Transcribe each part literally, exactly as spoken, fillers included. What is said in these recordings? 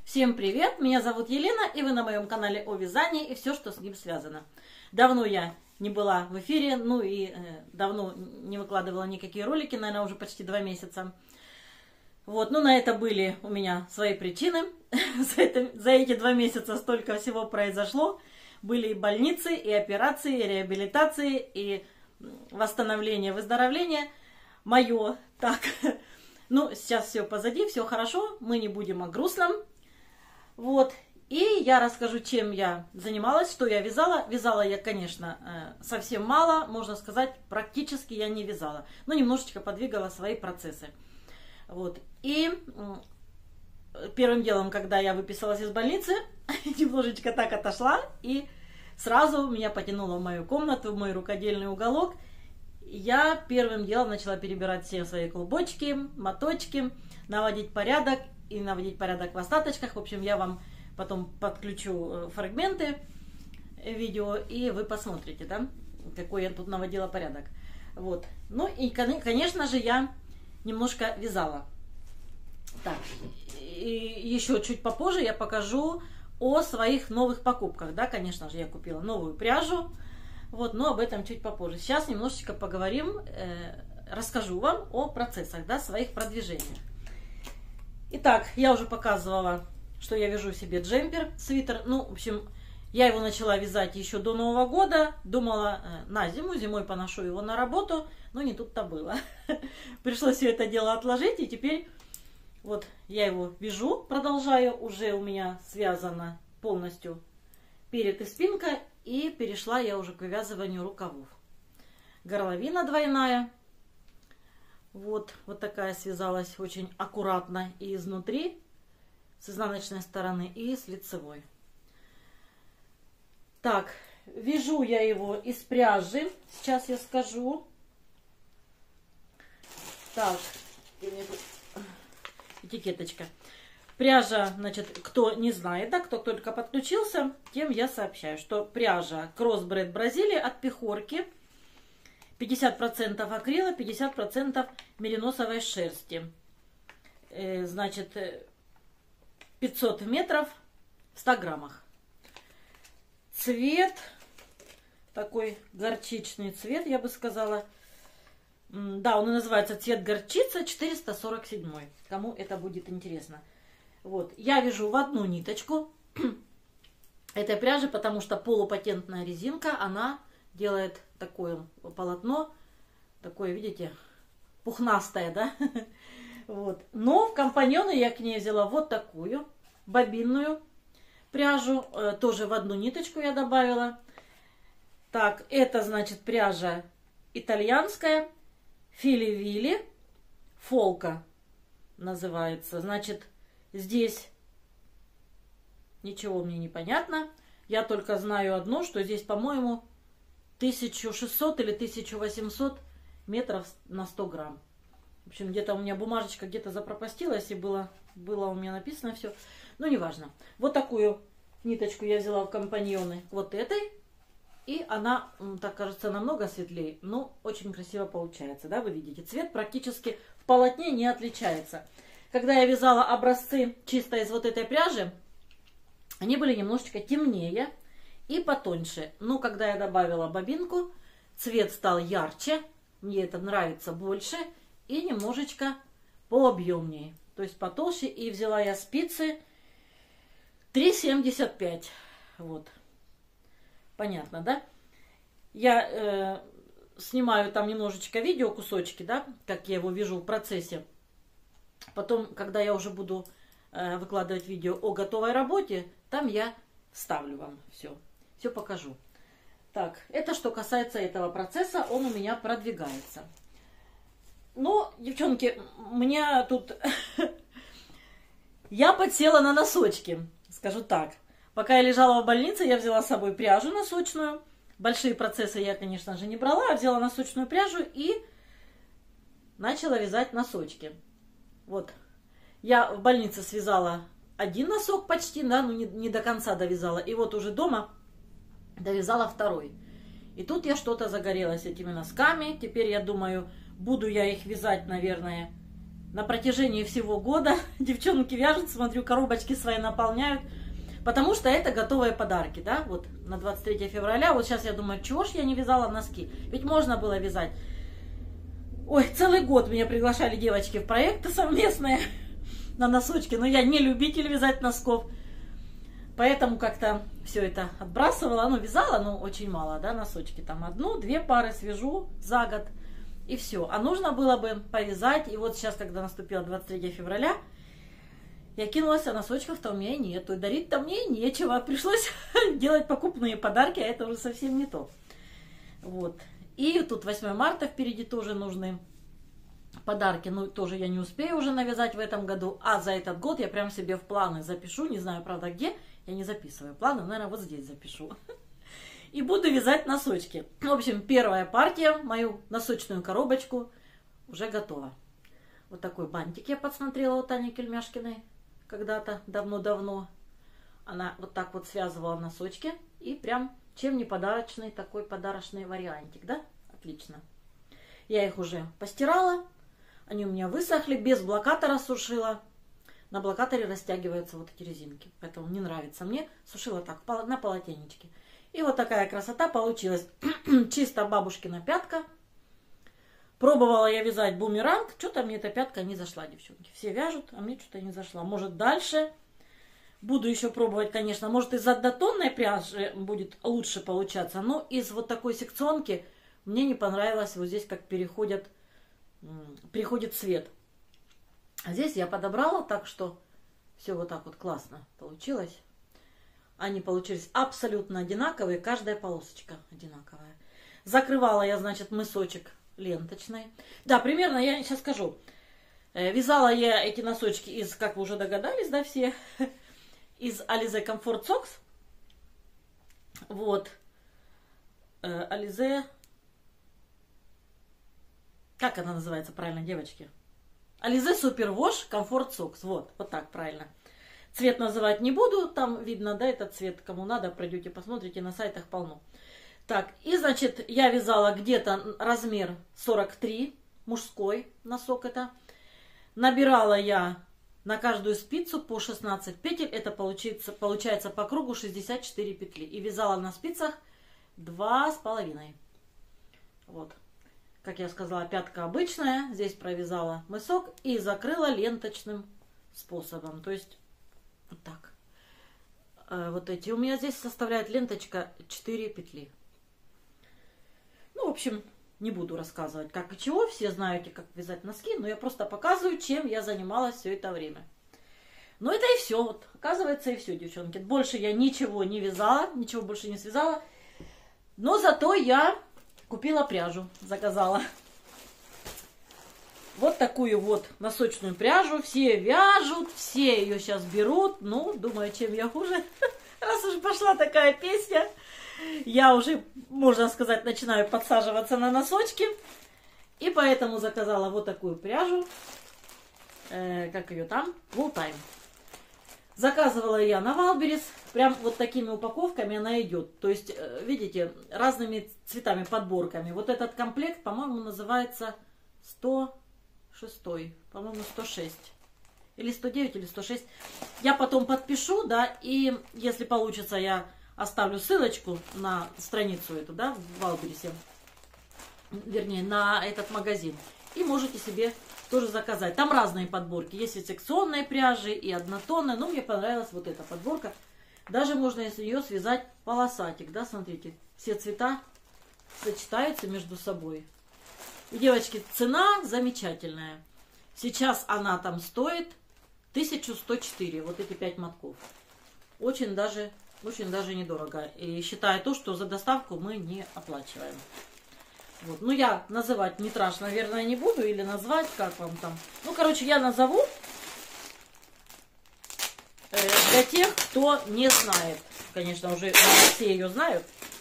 Всем привет! Меня зовут Елена, и вы на моем канале о вязании и все, что с ним связано. Давно я не была в эфире, ну и э, давно не выкладывала никакие ролики, наверное, уже почти два месяца. Вот, ну на это были у меня свои причины. за, это, за эти два месяца столько всего произошло. Были и больницы, и операции, и реабилитации, и восстановление, выздоровление. Мое так. Ну, сейчас все позади, все хорошо, мы не будем о грустном. Вот, и я расскажу, чем я занималась, что я вязала. Вязала я, конечно, совсем мало, можно сказать, практически я не вязала, но немножечко подвигала свои процессы. Вот, и первым делом, когда я выписалась из больницы, немножечко так отошла, и сразу меня потянуло в мою комнату, в мой рукодельный уголок. Я первым делом начала перебирать все свои клубочки, моточки, наводить порядок. И наводить порядок в остаточках. В общем, я вам потом подключу фрагменты видео, и вы посмотрите, да, какой я тут наводила порядок. Вот. Ну и, конечно же, я немножко вязала. Так, и еще чуть попозже я покажу о своих новых покупках. Да, конечно же, я купила новую пряжу. Вот, но об этом чуть попозже. Сейчас немножечко поговорим, э, расскажу вам о процессах, да, своих продвижениях. Итак, я уже показывала, что я вяжу себе джемпер, свитер. Ну, в общем, я его начала вязать еще до Нового года. Думала, э, на зиму, зимой поношу его на работу, но не тут-то было. Пришлось все это дело отложить, и теперь вот я его вяжу, продолжаю. Уже у меня связана полностью перед и спинка, и перешла я уже к вывязыванию рукавов. Горловина двойная. Вот, вот такая связалась очень аккуратно и изнутри, с изнаночной стороны, и с лицевой. Так, вяжу я его из пряжи. Сейчас я скажу. Так, этикеточка. Пряжа, значит, кто не знает, да, кто только подключился, тем я сообщаю, что пряжа Crossbred Бразилия от Пехорки. пятьдесят процентов акрила, пятьдесят процентов мериносовой шерсти. Э, значит, пятьсот метров в ста граммах. Цвет, такой горчичный цвет, я бы сказала. Да, он и называется цвет горчица, четыреста сорок семь. Кому это будет интересно. Вот, я вяжу в одну ниточку этой пряжи, потому что полупатентная резинка, она делает такое полотно, такое, видите, пухнастое, да? Вот. Но в компаньоны я к ней взяла вот такую бобинную пряжу, тоже в одну ниточку я добавила. Так, это, значит, пряжа итальянская, Фили-Вили, фолка называется. Значит, здесь ничего мне не понятно. Я только знаю одно, что здесь, по-моему, тысяча шестьсот или тысяча восемьсот метров на сто грамм. В общем, где-то у меня бумажечка где-то запропастилась, и было, было у меня написано все. Но неважно. Вот такую ниточку я взяла в компаньоны вот этой. И она, так кажется, намного светлее, но очень красиво получается. Да, вы видите, цвет практически в полотне не отличается. Когда я вязала образцы чисто из вот этой пряжи, они были немножечко темнее и потоньше. Но когда я добавила бобинку, цвет стал ярче, мне это нравится больше, и немножечко пообъемнее, то есть потолще. И взяла я спицы три семьдесят пять. Вот. Понятно, да? Я э, снимаю там немножечко видео, кусочки, да, как я его вяжу в процессе. Потом, когда я уже буду э, выкладывать видео о готовой работе, там я вставлю вам все. Все покажу. Так, это что касается этого процесса, он у меня продвигается. Но, девчонки, мне тут... Я подсела на носочки, скажу так. Пока я лежала в больнице, я взяла с собой пряжу носочную. Большие процессы я, конечно же, не брала, а взяла носочную пряжу и начала вязать носочки. Вот. Я в больнице связала один носок почти, да, ну не, не до конца довязала. И вот уже дома довязала второй. И тут я что-то загорелась этими носками. Теперь я думаю, буду я их вязать, наверное, на протяжении всего года. Девчонки вяжут, смотрю, коробочки свои наполняют. Потому что это готовые подарки, да, вот на двадцать третье февраля. Вот сейчас я думаю, чего ж я не вязала носки? Ведь можно было вязать. Ой, целый год меня приглашали девочки в проекты совместные на носочки. Но я не любитель вязать носков. Поэтому как-то все это отбрасывала. Ну, вязала, но очень мало, да, носочки. Там одну-две пары свяжу за год. И все. А нужно было бы повязать. И вот сейчас, когда наступило двадцать третье февраля, я кинулась, а носочков-то у меня и нету. И дарить-то мне и нечего. Пришлось делать покупные подарки, а это уже совсем не то. Вот. И тут восьмое марта впереди тоже нужны подарки. Ну, тоже я не успею уже навязать в этом году. А за этот год я прям себе в планы запишу. Не знаю, правда, где. Я не записываю планы. Наверное, вот здесь запишу. И буду вязать носочки. В общем, первая партия, мою носочную коробочку, уже готова. Вот такой бантик я подсмотрела у Тани Кельмяшкиной. Когда-то, давно-давно, она вот так вот связывала носочки. И прям, чем не подарочный, такой подарочный вариантик, да? Отлично. Я их уже постирала. Они у меня высохли, без блокатора сушила. На блокаторе растягиваются вот эти резинки. Поэтому не нравится мне. Сушила так, на полотенечке. И вот такая красота получилась. Чисто бабушкина пятка. Пробовала я вязать бумеранг, что-то мне эта пятка не зашла, девчонки. Все вяжут, а мне что-то не зашло. Может, дальше буду еще пробовать, конечно. Может, из однотонной пряжи будет лучше получаться. Но из вот такой секционки мне не понравилось вот здесь, как переходят, переходит цвет. А здесь я подобрала так, что все вот так вот классно получилось. Они получились абсолютно одинаковые, каждая полосочка одинаковая. Закрывала я, значит, мысочек ленточной. Да, примерно, я сейчас скажу. Вязала я эти носочки из, как вы уже догадались, да, все, из Alize Comfort Socks. Вот. Alize. Как она называется правильно, девочки? Alize Super Wash Comfort Socks. Вот, вот так правильно. Цвет называть не буду, там видно, да, этот цвет, кому надо, пройдете, посмотрите, на сайтах полно. Так, и, значит, я вязала где-то размер сорок три, мужской носок это. Набирала я на каждую спицу по шестнадцать петель, это получается, получается по кругу шестьдесят четыре петли. И вязала на спицах два с половиной. Вот, как я сказала, пятка обычная, здесь провязала мысок и закрыла ленточным способом, то есть вот так. Вот эти у меня здесь составляет ленточка четыре петли. Ну, в общем, не буду рассказывать, как и чего. Все знаете, как вязать носки, но я просто показываю, чем я занималась все это время. Ну, это и все. Вот, оказывается, и все, девчонки. Больше я ничего не вязала, ничего больше не связала. Но зато я купила пряжу, заказала. Вот такую вот носочную пряжу. Все вяжут, все ее сейчас берут. Ну, думаю, чем я хуже. Раз уж пошла такая песня. Я уже, можно сказать, начинаю подсаживаться на носочки. И поэтому заказала вот такую пряжу. Э, как ее там? Wool Time. Заказывала я на Валберес. Прям вот такими упаковками она идет. То есть, видите, разными цветами, подборками. Вот этот комплект, по-моему, называется сто шесть. По-моему, сто шесть. Или сто девять, или сто шесть. Я потом подпишу, да, и если получится, я оставлю ссылочку на страницу эту, да, в Валбересе, вернее, на этот магазин. И можете себе тоже заказать. Там разные подборки. Есть и секционные пряжи, и однотонные. Но мне понравилась вот эта подборка. Даже можно из нее связать полосатик, да, смотрите. Все цвета сочетаются между собой. И, девочки, цена замечательная. Сейчас она там стоит тысяча сто четыре. Вот эти пять мотков. Очень даже... Очень даже недорого. И считая то, что за доставку мы не оплачиваем. Вот. Ну, я называть метраж, наверное, не буду. Или назвать, как вам там. Ну, короче, я назову э, для тех, кто не знает. Конечно, уже все ее знают.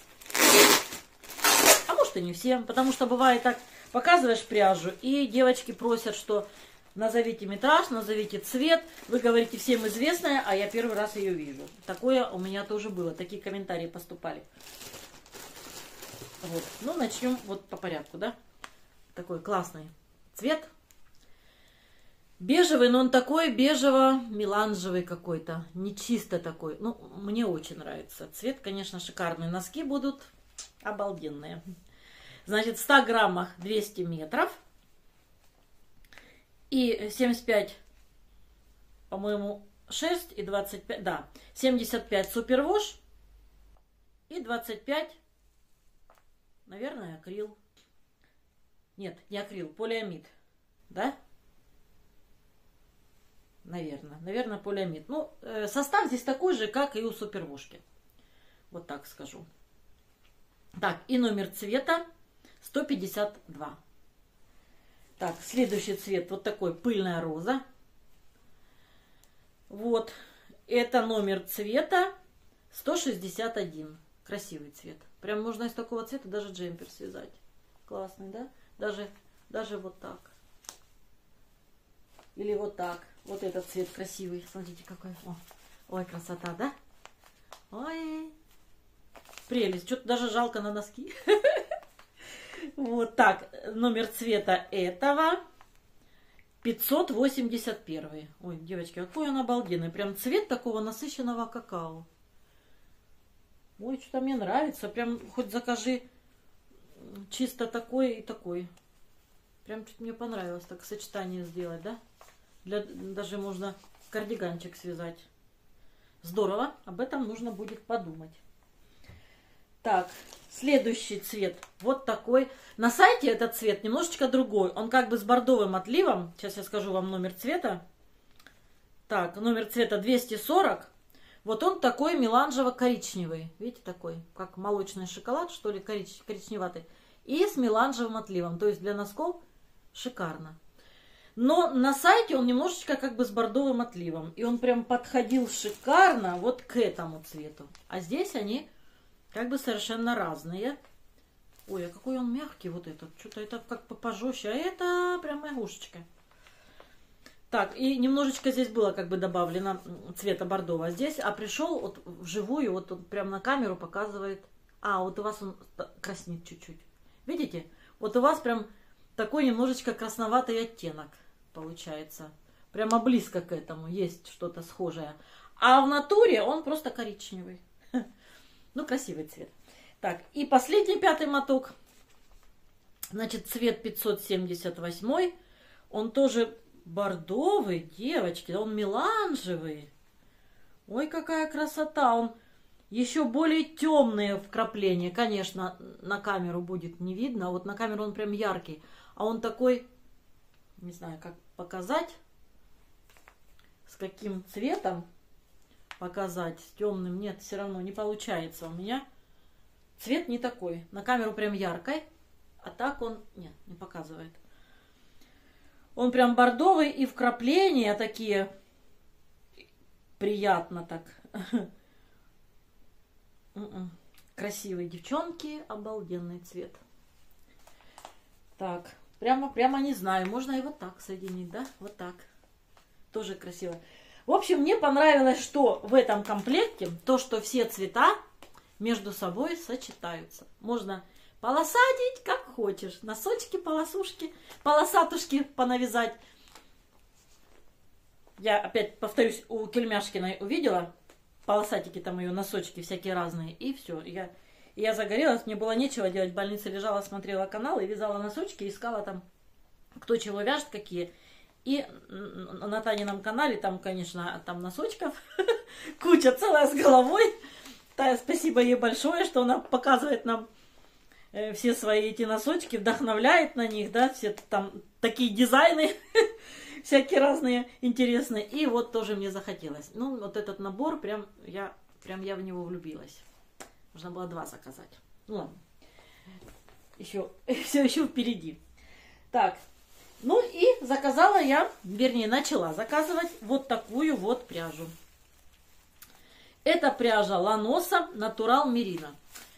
А может и не все. Потому что бывает так, показываешь пряжу, и девочки просят, что... Назовите метраж, назовите цвет. Вы говорите, всем известная, а я первый раз ее вижу. Такое у меня тоже было. Такие комментарии поступали. Вот. Ну, начнем вот по порядку, да? Такой классный цвет. Бежевый, но он такой бежево-меланжевый какой-то, не чисто такой. Ну, мне очень нравится. Цвет, конечно, шикарный. Носки будут обалденные. Значит, в ста граммах двести метров. И семьдесят пять, по-моему, шесть и двадцать пять, да, семьдесят пять супервош и двадцать пять, наверное, акрил. Нет, не акрил, полиамид, да? Наверное, наверное, полиамид. Ну, э, состав здесь такой же, как и у супервошки. Вот так скажу. Так, и номер цвета сто пятьдесят два. Так, следующий цвет вот такой, пыльная роза. Вот, это номер цвета сто шестьдесят один. Красивый цвет. Прям можно из такого цвета даже джемпер связать. Классный, да? Даже, даже вот так. Или вот так. Вот этот цвет красивый. Смотрите, какой. О, ой, красота, да? Ой, прелесть. Что-то даже жалко на носки. Вот так. Номер цвета этого пятьсот восемьдесят один. Ой, девочки, какой он обалденный. Прям цвет такого насыщенного какао. Ой, что-то мне нравится. Прям хоть закажи чисто такой и такой. Прям что-то мне понравилось так сочетание сделать, да? Для, даже можно кардиганчик связать. Здорово. Об этом нужно будет подумать. Так, следующий цвет. Вот такой. На сайте этот цвет немножечко другой. Он как бы с бордовым отливом. Сейчас я скажу вам номер цвета. Так, номер цвета двести сорок. Вот он такой меланжево-коричневый. Видите, такой, как молочный шоколад, что ли, корич, коричневатый. И с меланжевым отливом. То есть для носков шикарно. Но на сайте он немножечко как бы с бордовым отливом. И он прям подходил шикарно вот к этому цвету. А здесь они как бы совершенно разные. Ой, а какой он мягкий вот этот. Что-то это как пожестче. А это прям мягушечка. Так, и немножечко здесь было как бы добавлено цвета бордового. Здесь, а пришел вот вживую, вот он прям на камеру показывает. А, вот у вас он краснит чуть-чуть. Видите? Вот у вас прям такой немножечко красноватый оттенок получается. Прямо близко к этому. Есть что-то схожее. А в натуре он просто коричневый. Ну, красивый цвет. Так, и последний пятый моток. Значит, цвет пятьсот семьдесят восемь. Он тоже бордовый, девочки. Он меланжевый. Ой, какая красота. Он еще более темные вкрапления. Конечно, на камеру будет не видно. А вот на камеру он прям яркий. А он такой, не знаю, как показать, с каким цветом показать, с темным. Нет, все равно не получается у меня. Цвет не такой. На камеру прям яркий, а так он, нет, не показывает. Он прям бордовый, и вкрапления такие приятно так. Красивые девчонки, обалденный цвет. Так, прямо, прямо не знаю, можно и вот так соединить, да? Вот так. Тоже красиво. В общем, мне понравилось, что в этом комплекте, то, что все цвета между собой сочетаются. Можно полосатить как хочешь. Носочки, полосушки, полосатушки понавязать. Я опять повторюсь, у Кельмяшкиной увидела полосатики, там ее носочки всякие разные. И все. Я, я загорелась, мне было нечего делать. В больнице лежала, смотрела канал и вязала носочки, искала там, кто чего вяжет, какие. И на Танином канале там, конечно, там носочков куча целая с головой. Тая, спасибо ей большое, что она показывает нам все свои эти носочки, вдохновляет на них, да, все там такие дизайны всякие разные интересные. И вот тоже мне захотелось. Ну, вот этот набор, прям я, прям я в него влюбилась. Нужно было два заказать. Ну ладно. Еще, все еще впереди. Так. Ну и заказала я, вернее, начала заказывать вот такую вот пряжу. Это пряжа Ланоса Натурал Мерино.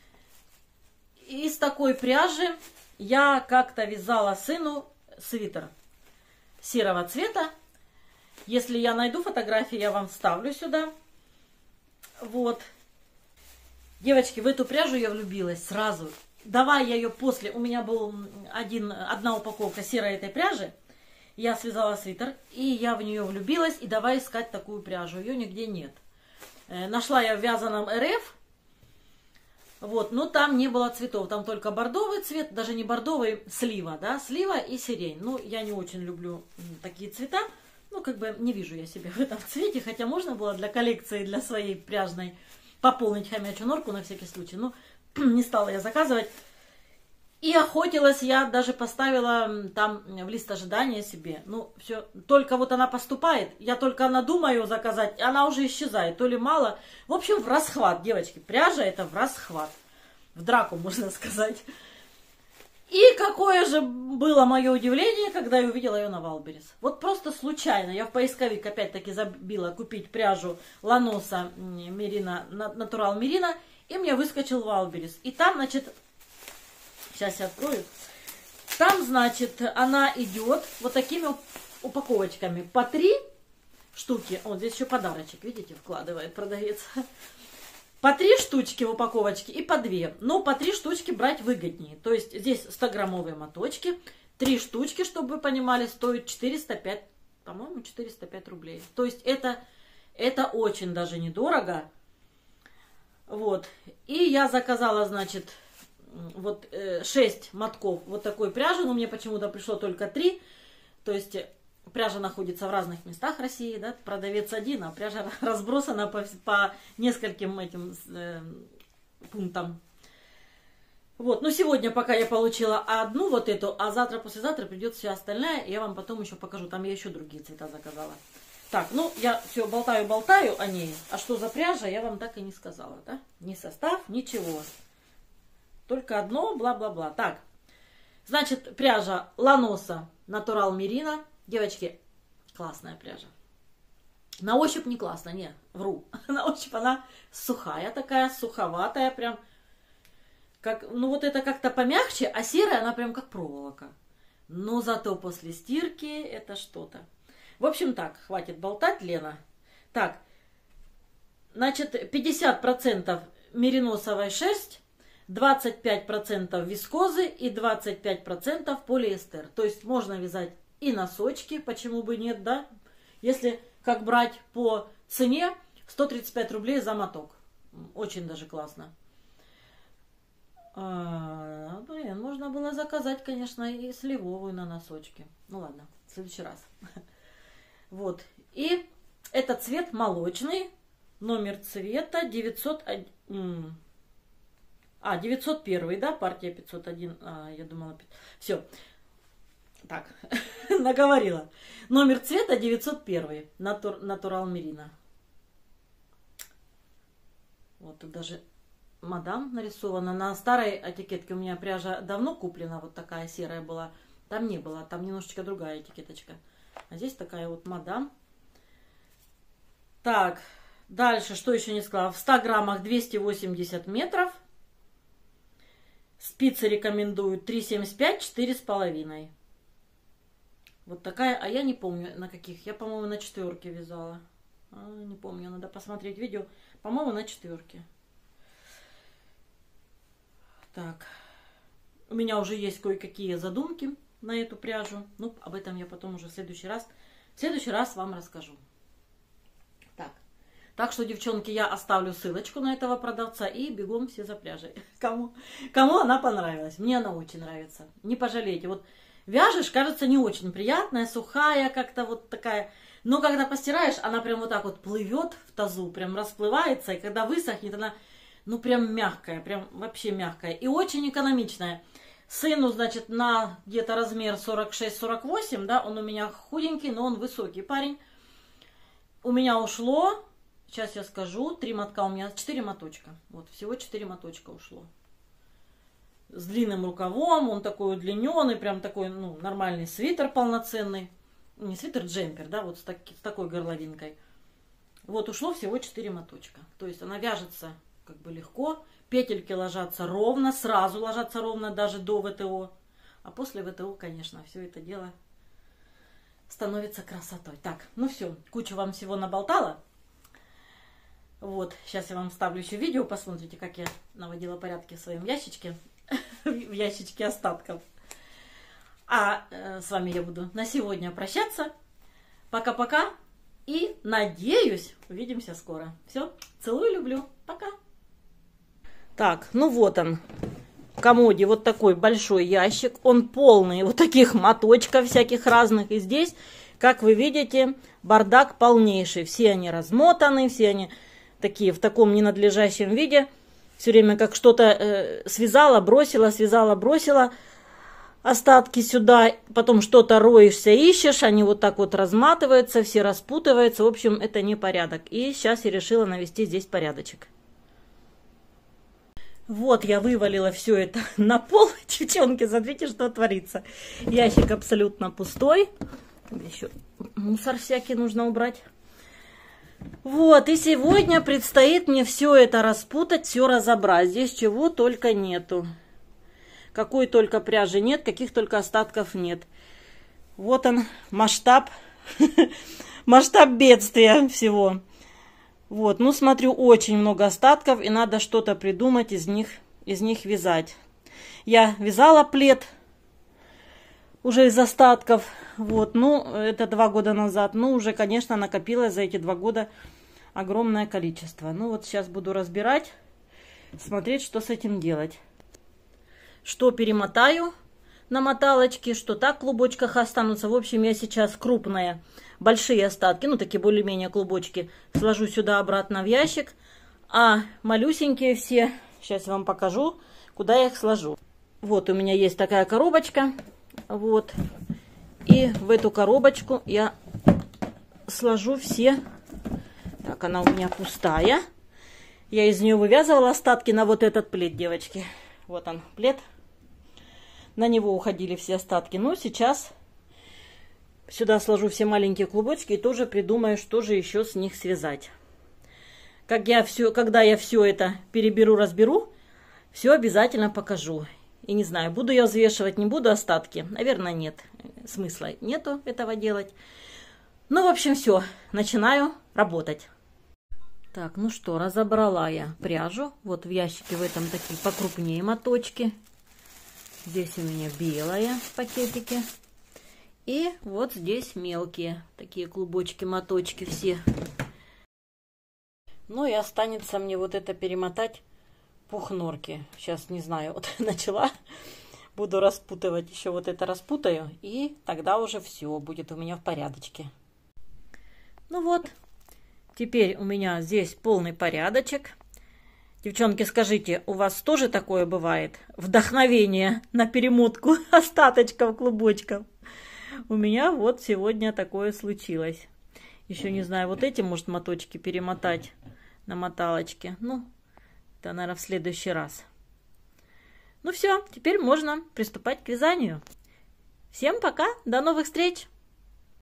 Из такой пряжи я как-то вязала сыну свитер серого цвета. Если я найду фотографии, я вам вставлю сюда. Вот. Девочки, в эту пряжу я влюбилась сразу. Давай я ее после, у меня был один, одна упаковка серой этой пряжи. я связала свитер, и я в нее влюбилась, и давай искать такую пряжу. Ее нигде нет. Нашла я в вязаном эр эф, вот, но там не было цветов, там только бордовый цвет, даже не бордовый, слива, да, слива и сирень. Ну, я не очень люблю такие цвета, ну, как бы не вижу я себя в этом цвете, хотя можно было для коллекции, для своей пряжной пополнить хомячью норку на всякий случай, но не стала я заказывать. И охотилась я, даже поставила там в лист ожидания себе. Ну, все, только вот она поступает, я только надумаю заказать, она уже исчезает, то ли мало. В общем, в расхват, девочки, пряжа это в расхват. В драку, можно сказать. И какое же было мое удивление, когда я увидела ее на Валберес. Вот просто случайно. Я в поисковик опять-таки забила купить пряжу Ланоса Мерина, Натурал Мерина, и мне выскочил Валберес. И там, значит... Сейчас я открою. Там, значит, она идет вот такими упаковочками. По три штуки. Вот здесь еще подарочек, видите, вкладывает продавец. По три штучки в упаковочке и по две. Но по три штучки брать выгоднее. То есть здесь стограммовые моточки. Три штучки, чтобы вы понимали, стоят четыреста пять, по-моему, четыреста пять рублей. То есть это, это очень даже недорого. Вот. И я заказала, значит... вот шесть мотков вот такой пряжи, но мне почему-то пришло только три, то есть пряжа находится в разных местах России, да, продавец один, а пряжа разбросана по, по нескольким этим э, пунктам. Вот, ну сегодня пока я получила одну вот эту, а завтра, послезавтра придет все остальное, и я вам потом еще покажу, там я еще другие цвета заказала. Так, ну я все болтаю-болтаю о ней, а что за пряжа, я вам так и не сказала, да, ни состав, ничего. Только одно, бла-бла-бла. Так, значит, пряжа Ланоса Натурал Мерина. Девочки, классная пряжа. На ощупь не классно, не, вру. На ощупь она сухая такая, суховатая прям. Как, ну вот это как-то помягче, а серая она прям как проволока. Но зато после стирки это что-то. В общем так, хватит болтать, Лена. Так, значит, пятьдесят процентов мериносовая шерсть, двадцать пять процентов вискозы и двадцать пять процентов полиэстер. То есть можно вязать и носочки, почему бы нет, да? Если как брать по цене сто тридцать пять рублей за моток. Очень даже классно. А, блин, можно было заказать, конечно, и сливовую на носочки. Ну ладно, в следующий раз. Вот. И этот цвет молочный. Номер цвета девятьсот один. А, девятьсот один, да, партия пятьсот один, а, я думала, все, так, наговорила. Номер цвета девятьсот один, Натур, Натурал Мерина. Вот тут даже мадам нарисована. На старой этикетке у меня пряжа давно куплена, вот такая серая была. Там не было, там немножечко другая этикеточка. А здесь такая вот мадам. Так, дальше, что еще не сказала. В ста граммах двести восемьдесят метров. Спицы рекомендуют три семьдесят пять, четыре с половиной. Вот такая, а я не помню на каких. Я, по-моему, на четверке вязала. А, не помню, надо посмотреть видео. По-моему, на четверке. Так. У меня уже есть кое-какие задумки на эту пряжу. Ну, об этом я потом уже в следующий раз. В следующий раз вам расскажу. Так. Так что, девчонки, я оставлю ссылочку на этого продавца и бегом все за пряжей. Кому, кому она понравилась. Мне она очень нравится. Не пожалейте. Вот вяжешь, кажется, не очень приятная, сухая, как-то вот такая. Но когда постираешь, она прям вот так вот плывет в тазу, прям расплывается. И когда высохнет, она, ну, прям мягкая, прям вообще мягкая. И очень экономичная. Сыну, значит, на где-то размер сорок шесть сорок восемь, да, он у меня худенький, но он высокий парень. У меня ушло... Сейчас я скажу, три мотка у меня, четыре моточка. Вот, всего четыре моточка ушло. С длинным рукавом, он такой удлиненный, прям такой, ну, нормальный свитер полноценный. Не свитер, джемпер, да, вот с, так, с такой горловинкой. Вот, ушло всего четыре моточка. То есть она вяжется как бы легко, петельки ложатся ровно, сразу ложатся ровно, даже до вэ тэ о. А после вэ тэ о, конечно, все это дело становится красотой. Так, ну все, кучу вам всего наболтала. Вот, сейчас я вам вставлю еще видео, посмотрите, как я наводила порядки в своем ящичке, в ящичке остатков. А э, с вами я буду на сегодня прощаться. Пока-пока. И надеюсь, увидимся скоро. Все, целую, люблю. Пока. Так, ну вот он. В комоде вот такой большой ящик. Он полный вот таких моточков всяких разных. И здесь, как вы видите, бардак полнейший. Все они размотаны, все они такие в таком ненадлежащем виде. Все время как что-то э, связала, бросила, связала, бросила. Остатки сюда, потом что-то роешься, ищешь, они вот так вот разматываются, все распутываются. В общем, это не порядок. И сейчас я решила навести здесь порядочек. Вот я вывалила все это на пол. Девчонки, смотрите, что творится. Ящик абсолютно пустой. Еще мусор всякий нужно убрать. Вот, и сегодня предстоит мне все это распутать, все разобрать. Здесь чего только нету. Какой только пряжи нет, каких только остатков нет. Вот он, масштаб, масштаб бедствия всего. Вот, ну смотрю, очень много остатков, и надо что-то придумать из них, из них вязать. Я вязала плед уже из остатков, вот, ну, это два года назад. Ну, уже, конечно, накопилось за эти два года огромное количество. Ну, вот сейчас буду разбирать, смотреть, что с этим делать. Что перемотаю на моталочке, что так в клубочках останутся. В общем, я сейчас крупные, большие остатки, ну, такие более-менее клубочки, сложу сюда обратно в ящик. А малюсенькие все, сейчас я вам покажу, куда я их сложу. Вот у меня есть такая коробочка. Вот. И в эту коробочку я сложу все. Так, она у меня пустая. Я из нее вывязывала остатки на вот этот плед, девочки. Вот он, плед. На него уходили все остатки. Но сейчас сюда сложу все маленькие клубочки и тоже придумаю, что же еще с них связать. Как я все, когда я все это переберу, разберу, все обязательно покажу. И не знаю, буду я взвешивать, не буду остатки. Наверное, нет. Смысла нету этого делать. Ну, в общем, все. Начинаю работать. Так, ну что, разобрала я пряжу. Вот в ящике в этом такие покрупнее моточки. Здесь у меня белая в пакетике. И вот здесь мелкие такие клубочки, моточки все. Ну и останется мне вот это перемотать пухнорки. Сейчас, не знаю, вот начала. Буду распутывать, еще вот это распутаю. И тогда уже все будет у меня в порядочке. Ну вот. Теперь у меня здесь полный порядочек. Девчонки, скажите, у вас тоже такое бывает? Вдохновение на перемотку остаточков клубочков. У меня вот сегодня такое случилось. Еще не знаю, вот эти, может, моточки перемотать на моталочке. Ну, это, наверное, в следующий раз. Ну все, теперь можно приступать к вязанию. Всем пока, до новых встреч!